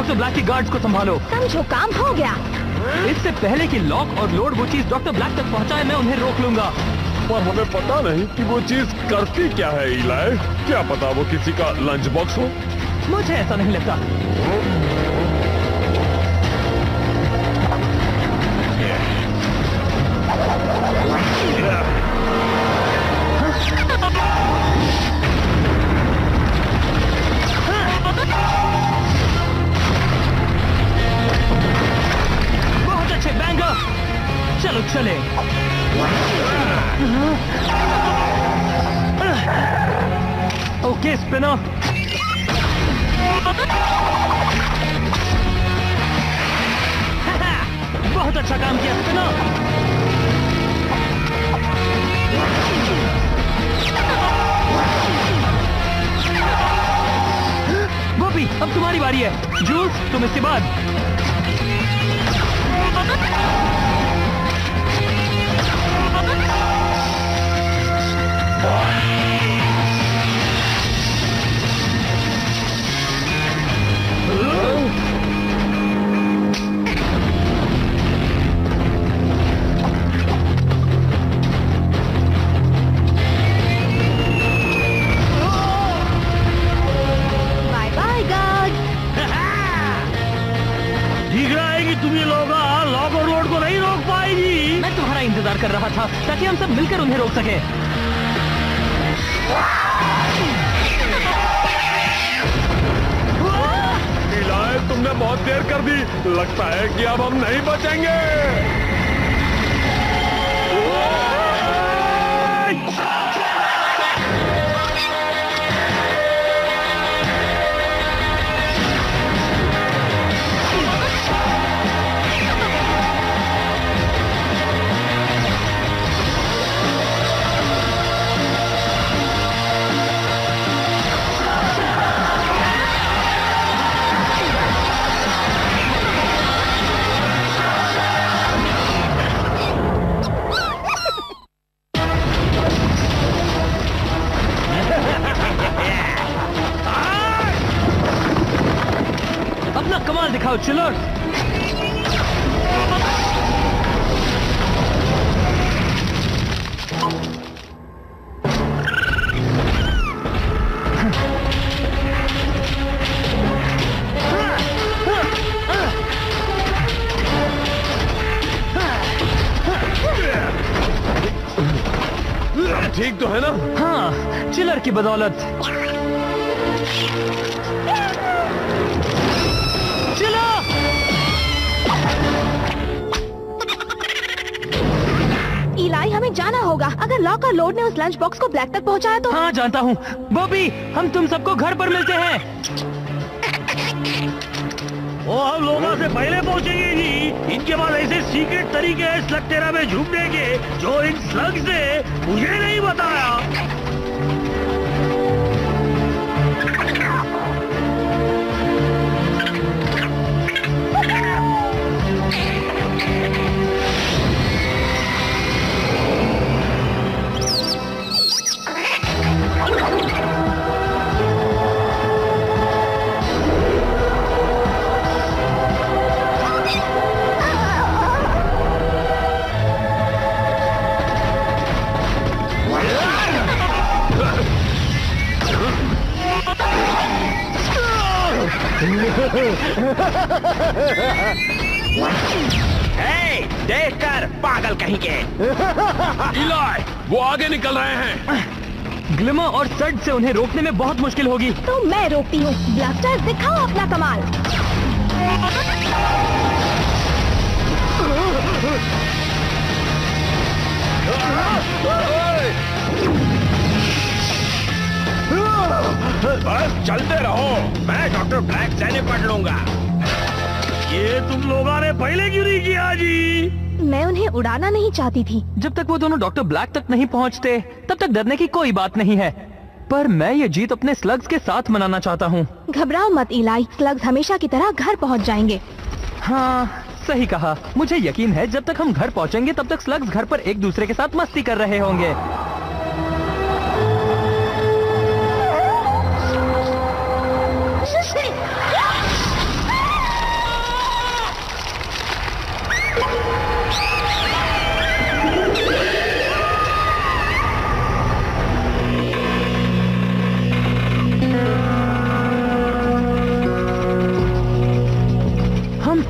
Doctor black की guards को संभालो। समझो काम हो गया। इससे पहले कि लॉक और लोड वो चीज डॉक्टर ब्लैक तक पहुंचाए, मैं उन्हें रोक लूंगा। पर हमें पता नहीं कि वो चीज करती क्या है इलाई। क्या पता वो किसी का लंच बॉक्स हो। मुझे ऐसा नहीं लगता। बहुत अच्छे बैंगर, चलो चले। Okay spinner. बहुत अच्छा काम किया स्पिनर। बॉबी अब तुम्हारी बारी है। जूस तुम इसके बाद। इंतजार कर रहा था ताकि हम सब मिलकर उन्हें रोक सके। इलाय, तुमने बहुत देर कर दी। लगता है कि अब हम नहीं बचेंगे। कमाल दिखाओ चिलर। ठीक तो है ना? हाँ, चिलर की बदौलत। इलाई, हमें जाना होगा। अगर लॉक और लोड ने उस लंच बॉक्स को ब्लैक तक पहुंचाया तो। हाँ जानता हूँ बॉबी, हम तुम सबको घर पर मिलते हैं। वो हम लोगों से पहले पहुंचेंगे जी। इनके पास ऐसे सीक्रेट तरीके हैं स्लग टेरा में झूमने के, जो इन स्लग्स ने मुझे नहीं बताया। देख कर पागल कहीं के। इलाई, वो आगे निकल रहे हैं। ग्लिमर और सड से उन्हें रोकने में बहुत मुश्किल होगी। तो मैं रोकती हूँ। ब्लास्टर, दिखाओ अपना कमाल। बस चलते रहो, मैं डॉक्टर ब्लैक से निपट लूंगा। ये तुम लोगों ने पहले क्यों नहीं किया जी? मैं उन्हें उड़ाना नहीं चाहती थी। जब तक वो दोनों डॉक्टर ब्लैक तक नहीं पहुंचते, तब तक डरने की कोई बात नहीं है। पर मैं ये जीत अपने स्लग्स के साथ मनाना चाहता हूँ। घबराओ मत इलाई, स्लग्स हमेशा की तरह घर पहुँच जाएंगे। हाँ सही कहा। मुझे यकीन है जब तक हम घर पहुँचेंगे तब तक स्लग्स घर पर एक दूसरे के साथ मस्ती कर रहे होंगे।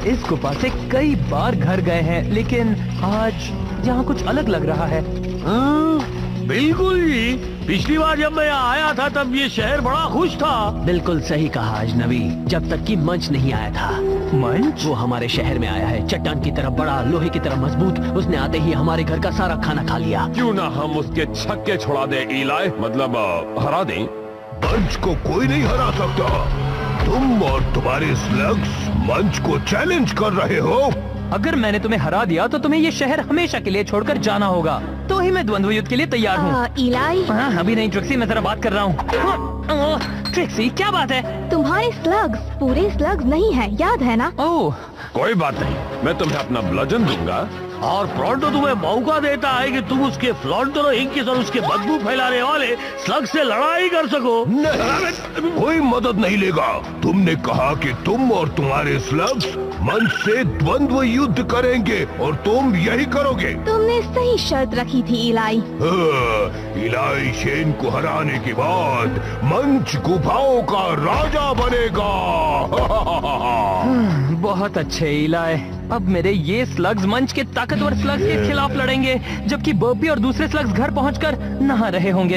इस गुफा से कई बार घर गए हैं, लेकिन आज यहाँ कुछ अलग लग रहा है। बिल्कुल जी, पिछली बार जब मैं यहाँ आया था तब ये शहर बड़ा खुश था। बिल्कुल सही कहा अजनबी, जब तक कि मंच नहीं आया था। मंच? वो हमारे शहर में आया है, चट्टान की तरह बड़ा, लोहे की तरह मजबूत। उसने आते ही हमारे घर का सारा खाना खा लिया। क्यों ना हम उसके छक्के छुड़ा दें इलाई, मतलब हरा दें। मंच को कोई नहीं हरा सकता। तुम और तुम्हारे स्लग्स मंच को चैलेंज कर रहे हो। अगर मैंने तुम्हें हरा दिया तो तुम्हें ये शहर हमेशा के लिए छोड़कर जाना होगा। तो ही मैं द्वंद्व युद्ध के लिए तैयार हूँ। इलाई, हाँ, अभी नहीं ट्रिक्सी, मैं जरा बात कर रहा हूँ। ट्रिक्सी, क्या बात है? तुम्हारे स्लग्स पूरे स्लग्स नहीं है, याद है ना? ओह, कोई बात नहीं, मैं तुम्हें अपना ब्लजन दूंगा। और फ्रॉन्टो तुम्हें मौका देता है कि तुम उसके फ्लॉन्टो इंकिस और उसके बदबू फैलाने वाले स्लग से लड़ाई कर सको। नहीं, कोई मदद नहीं लेगा। तुमने कहा कि तुम और तुम्हारे स्लग्स मंच से द्वंद्व युद्ध करेंगे और तुम यही करोगे। तुमने सही शर्त रखी थी इलाई। इलाई शेन को हराने के बाद मंच गुफाओं का राजा बनेगा। बहुत अच्छे इलाई। अब मेरे ये स्लग्स मंच के ताकतवर स्लग्स के खिलाफ लड़ेंगे, जबकि बर्पी और दूसरे स्लग्स घर पहुंचकर नहा रहे होंगे।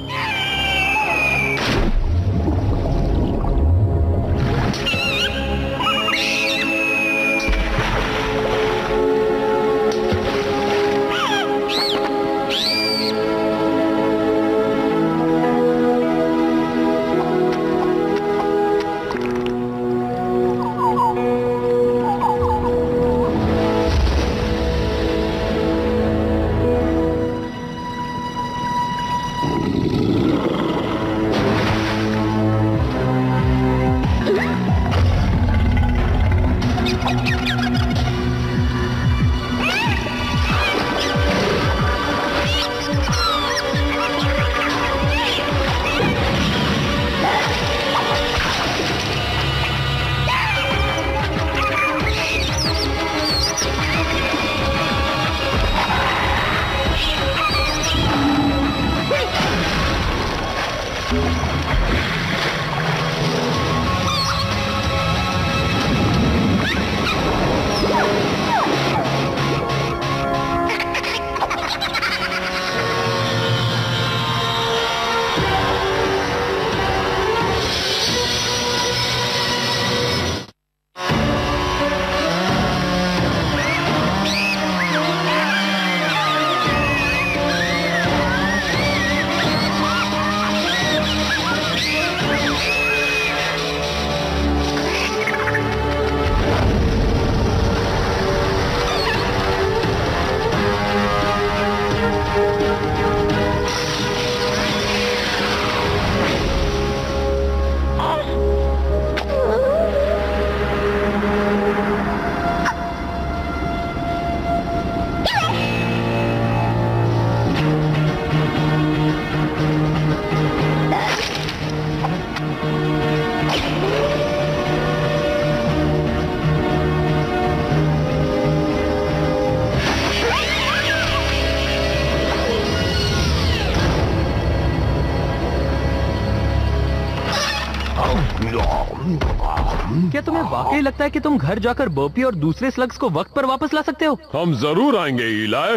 क्या तुम्हें वाकई लगता है कि तुम घर जाकर बर्पी और दूसरे स्लग्स को वक्त पर वापस ला सकते हो? हम जरूर आएंगे इलाई।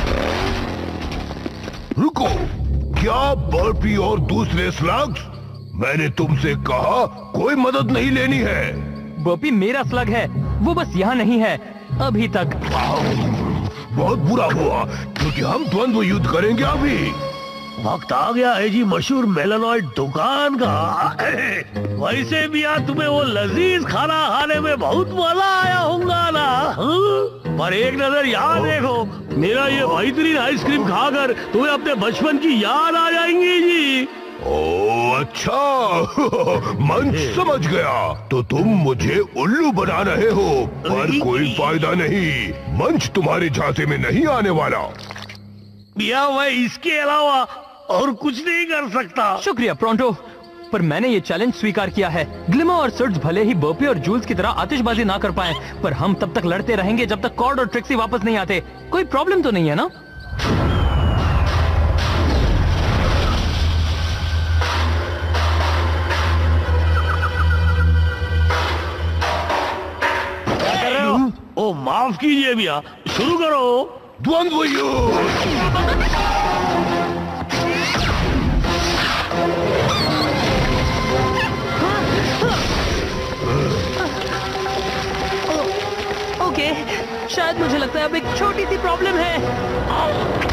रुको, क्या बर्पी और दूसरे स्लग्स? मैंने तुमसे कहा कोई मदद नहीं लेनी है। बर्पी मेरा स्लग है, वो बस यहाँ नहीं है अभी तक। बहुत बुरा हुआ, क्योंकि हम द्वंद्व युद्ध करेंगे अभी। वक्त आ गया है जी मशहूर मेलानॉइड दुकान का। वैसे भी यार तुम्हें वो लजीज खाना खाने में बहुत मजा आया होगा ना? पर एक नजर यहाँ देखो, मेरा ये बेहतरीन आइसक्रीम खाकर तुम्हें अपने बचपन की याद आ जाएंगी जी। ओह अच्छा, मंच समझ गया। तो तुम मुझे उल्लू बना रहे हो, पर कोई फायदा नहीं। मंच तुम्हारे झांसे में नहीं आने वाला। या मैं इसके अलावा और कुछ नहीं कर सकता। शुक्रिया प्रोंटो, पर मैंने ये चैलेंज स्वीकार किया है। ग्लिमर और सर्ज भले ही बर्पी और जूल्स की तरह आतिशबाजी ना कर पाए, पर हम तब तक लड़ते रहेंगे जब तक कॉर्ड और ट्रिक्सी वापस नहीं आते। कोई प्रॉब्लम तो नहीं है ना? ओ माफ कीजिए भैया, शुरू करो। द्वंद्व युद्ध। ओके, शायद मुझे लगता है अब एक छोटी सी प्रॉब्लम है।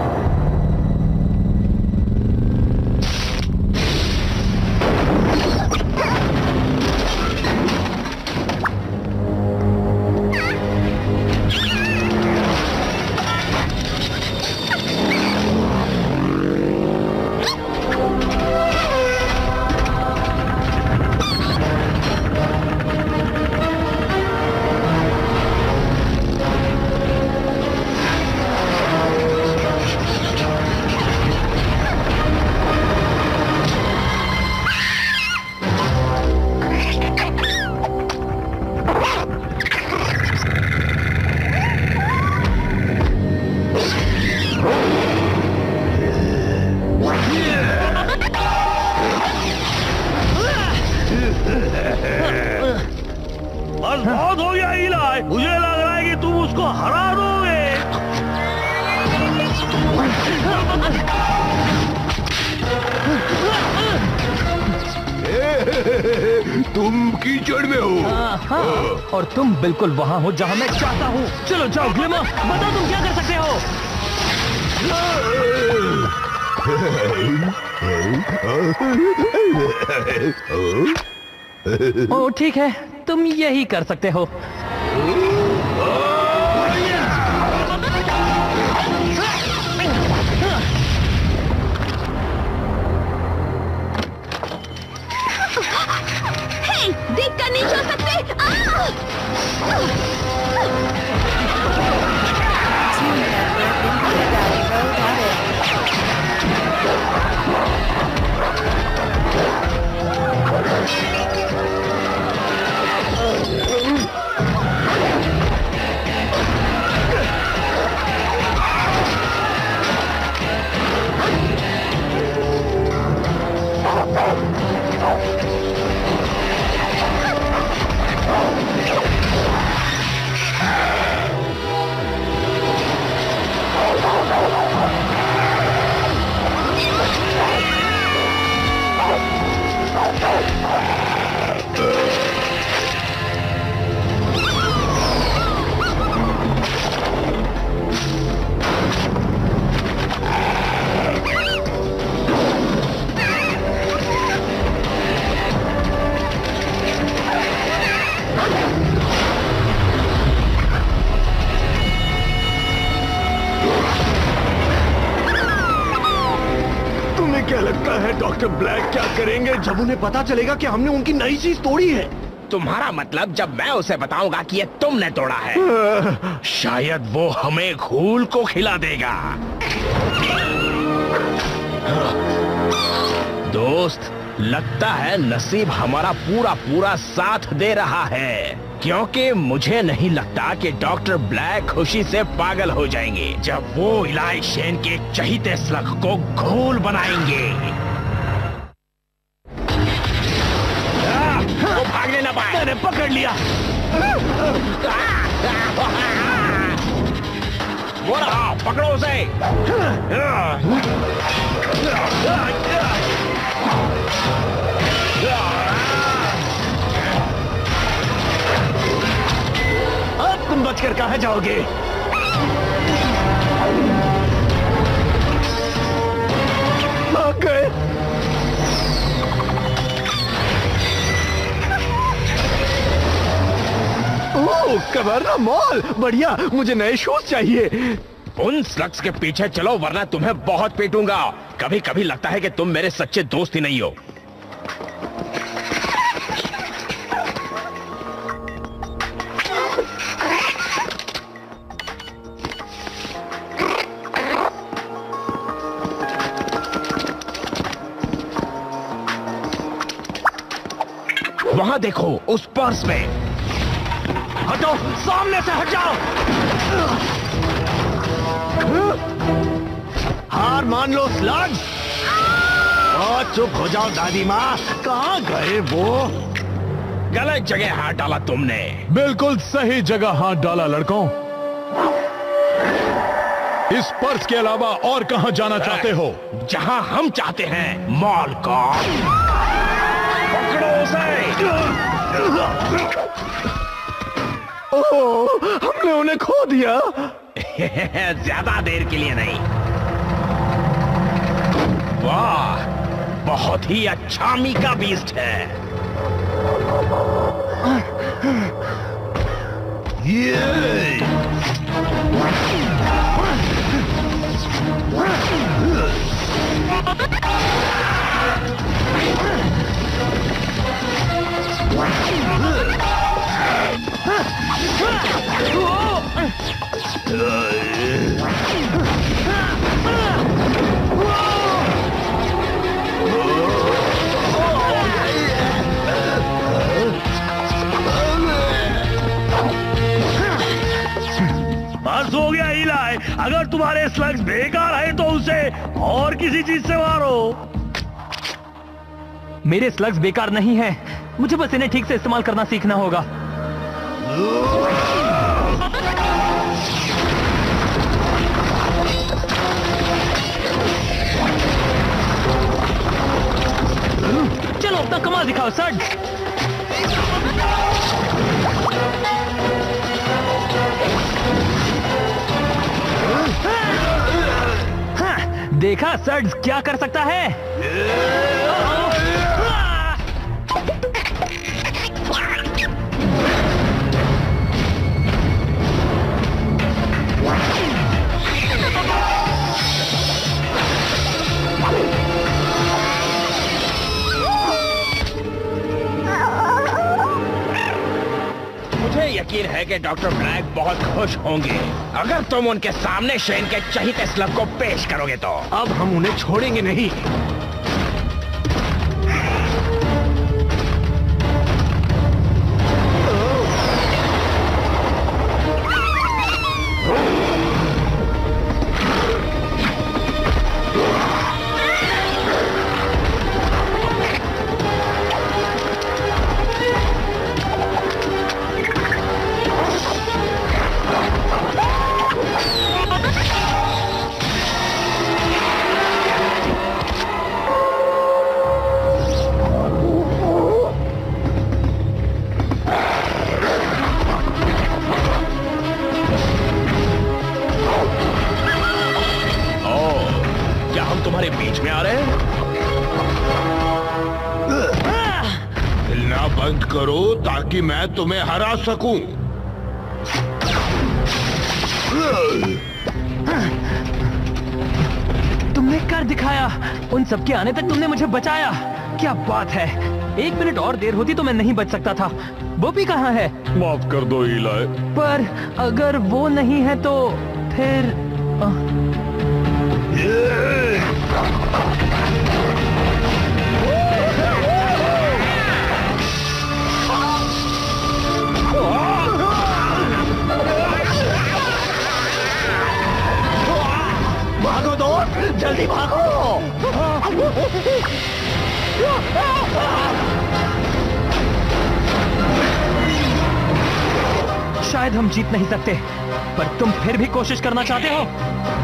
बस बहुत हो गया इलाई, मुझे लग रहा है कि तुम उसको हरा दोगे। तुम कीचड़ में हो। हाँ, और तुम बिल्कुल वहाँ हो जहाँ मैं चाहता हूँ। चलो जाओ ग्लिमर, बताओ तुम क्या कर सकते हो। ओ ठीक है, तुम यही कर सकते हो। हे, देख कर नहीं चल सकते। क्या लगता है डॉक्टर ब्लैक क्या करेंगे जब उन्हें पता चलेगा कि हमने उनकी नई चीज तोड़ी है? तुम्हारा मतलब जब मैं उसे बताऊंगा कि ये तुमने तोड़ा है, शायद वो हमें घूल को खिला देगा। दोस्त, लगता है नसीब हमारा पूरा पूरा साथ दे रहा है, क्योंकि मुझे नहीं लगता कि डॉक्टर ब्लैक खुशी से पागल हो जाएंगे जब वो इलाई शेन के चहीते स्लग को घोल बनाएंगे। वो भागने ना पाए। मैंने पकड़ लिया। वो रहा, पकड़ो उसे। अब तुम बचकर कहाँ जाओगे? भाग गए। ओह, कवर्ना मॉल, बढ़िया। मुझे नए शूज चाहिए। उन स्लग्स के पीछे चलो, वरना तुम्हें बहुत पीटूंगा। कभी कभी लगता है कि तुम मेरे सच्चे दोस्त ही नहीं हो। वहां देखो, उस पर्स में। हटो, सामने से हट जाओ। हार मान लो स्लग्स। और चुप हो जाओ दादी माँ। कहाँ गए वो? गलत जगह हाथ डाला तुमने। बिल्कुल सही जगह हाथ डाला लड़कों। इस पर्स के अलावा और कहां जाना चाहते हो? जहां हम चाहते हैं, मॉल का। पकड़ो उसे। ओह, हमने उन्हें खो दिया। ज्यादा देर के लिए नहीं। वाह, बहुत ही अच्छा मीका बीस्ट है। बस हो गया इलाई। अगर तुम्हारे स्लग्स बेकार है तो उसे और किसी चीज से मारो। मेरे स्लग्स बेकार नहीं है, मुझे बस इन्हें ठीक से इस्तेमाल करना सीखना होगा। चलो अपना कमाल दिखाओ सर। देखा सर्ड्स क्या कर सकता है? मुझे यकीन है कि डॉक्टर ब्लैक बहुत खुश होंगे अगर तुम उनके सामने शेन के चहीते स्लग को पेश करोगे तो। अब हम उन्हें छोड़ेंगे नहीं। तुम्हारे बीच में आ रहे हैं? हिलना बंद करो ताकि मैं तुम्हें हरा सकूं। तुमने कर दिखाया। उन सबके आने तक तुमने मुझे बचाया। क्या बात है। 1 मिनट और देर होती तो मैं नहीं बच सकता था। बॉबी कहाँ है? माफ कर दो इलाई। पर अगर वो नहीं है तो फिर भागो दोस्त, जल्दी भागो। शायद हम जीत नहीं सकते, पर तुम फिर भी कोशिश करना चाहते हो।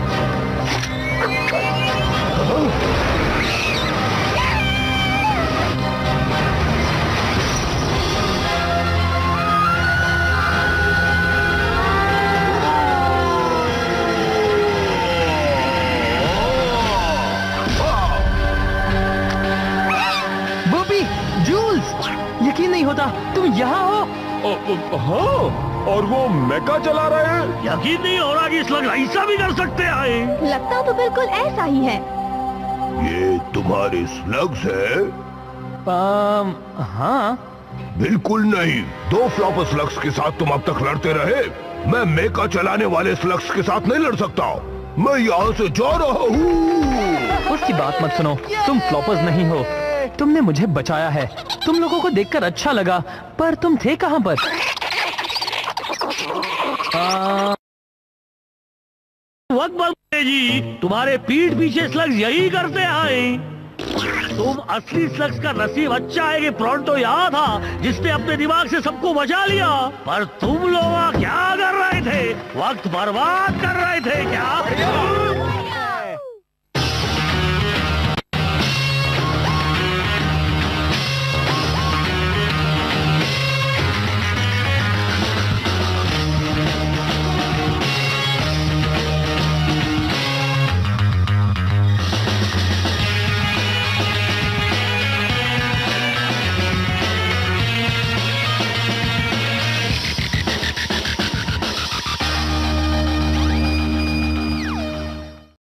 बॉबी, जूल्स, यकीन नहीं होता तुम यहाँ हो। हाँ, और वो मेका चला रहे हैं। यकीन नहीं हो रहा कि स्लग ऐसा भी कर सकते हैं। लगता तो बिल्कुल ऐसा ही है। ये तुम्हारे स्लग्स है? हाँ। बिल्कुल नहीं। 2 फ्लॉपर स्लग्स के साथ तुम अब तक लड़ते रहे। मैं मेका चलाने वाले स्लग्स के साथ नहीं लड़ सकता। मैं यहाँ से जा रहा हूँ। उसकी बात मत सुनो, तुम फ्लॉपर्स नहीं हो। तुमने मुझे बचाया है। तुम लोगों को देखकर अच्छा लगा, पर तुम थे कहाँ पर? वक्त जी, तुम्हारे पीठ पीछे स्लग्स यही करते आए। तुम असली स्लग्स का नसीब अच्छा है कि प्रोंटो यहाँ था जिसने अपने दिमाग से सबको बचा लिया। पर तुम लोग क्या कर रहे थे? वक्त बर्बाद कर रहे थे क्या?